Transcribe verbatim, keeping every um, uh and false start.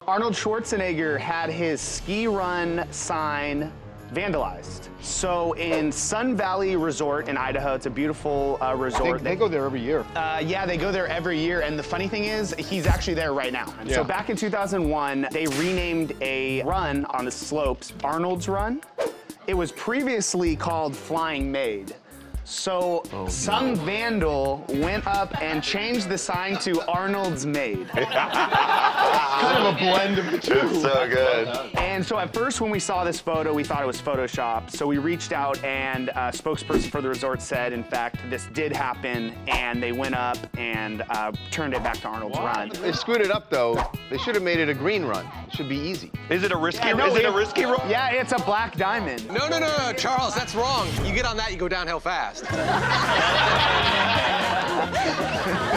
Arnold Schwarzenegger had his ski run sign vandalized. So in Sun Valley Resort in Idaho, it's a beautiful uh, resort. They, they go there every year. Uh, yeah, they go there every year, and the funny thing is, he's actually there right now. And yeah. So back in two thousand one, they renamed a run on the slopes Arnold's Run. It was previously called Flying Maid. So oh, some no. vandal went up and changed the sign to Arnold's Maid. Kind of a blend of the two. It's so good. And so at first when we saw this photo, we thought it was Photoshop. So we reached out, and a spokesperson for the resort said, in fact, this did happen, and they went up and uh, turned it back to Arnold's what? Run. They screwed it up, though. They should have made it a green run. It should be easy. Is it a risky? Yeah, no, is it, it a risky run? Yeah, it's a black diamond. No, no, no, no, Charles, that's wrong. You get on that, you go downhill fast.